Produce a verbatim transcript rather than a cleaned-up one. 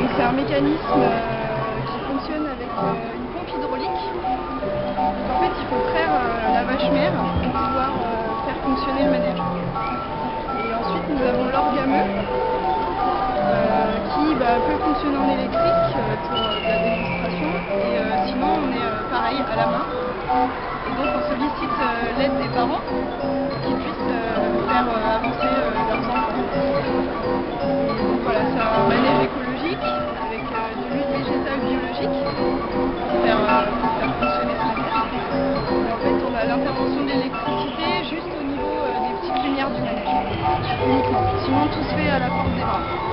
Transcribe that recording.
Donc c'est un mécanisme euh, qui fonctionne avec euh, une pompe hydraulique. Donc, en fait, il faut traire euh, la vache mère pour pouvoir euh, faire fonctionner le manège. Et ensuite, nous avons l'orgameux euh, qui bah, peut fonctionner en électrique euh, pour euh, la démonstration. Et euh, sinon, on est euh, pareil à la main. Et donc, on sollicite euh, l'aide des parents pour qu'ils puissent euh, faire euh, avancer euh, leurs enfants. Donc voilà, c'est un manège écologique avec euh, de l'huile végétale biologique pour faire, euh, pour faire fonctionner ce manège. Et en fait, on a l'intervention de l'électricité juste au niveau euh, des petites lumières du manège, uniquement. Sinon, tout se fait à la force des bras.